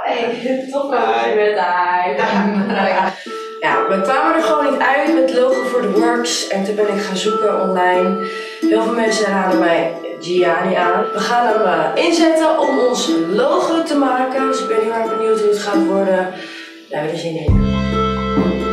Hi, toch wel dat je bent daar. Ja, we kwamen er gewoon niet uit met het logo voor The Works en toen ben ik gaan zoeken online. Heel veel mensen raden mij Gianni aan. We gaan hem inzetten om ons logo te maken, dus ik ben heel erg benieuwd hoe het gaat worden. Daar hebben we er zin in.